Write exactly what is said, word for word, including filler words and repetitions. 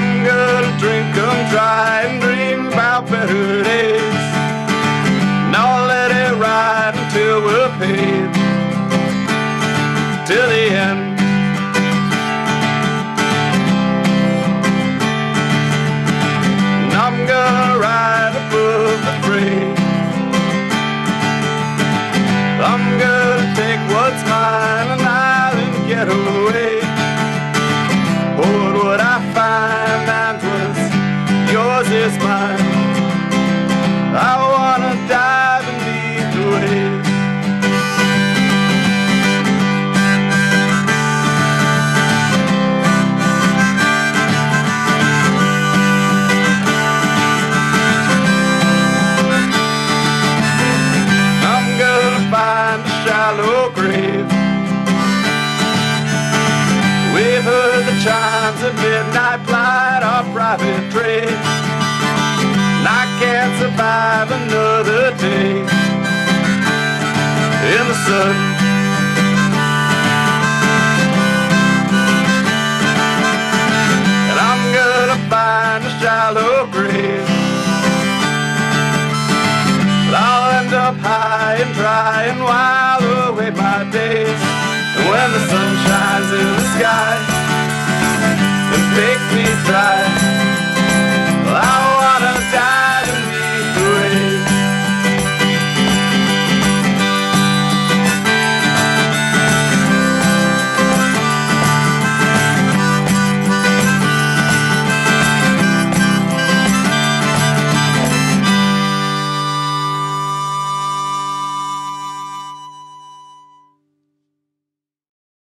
I'm gonna drink 'em dry and dream about better days. Now I'll let it ride until we're paid, till the end. And I'm gonna ride above the fray. I'm gonna take what's mine and island get away. What would I find that was yours is mine? I wanna dive beneath the waves. I'm gonna find a shallow grave. We've heard the chimes of midnight plight our private trade, and I can't survive another day in the sun. And I'm gonna find a shallow grave. I'll end up high and dry and while away my days. And when the sun shines in the sky and bakes me dry,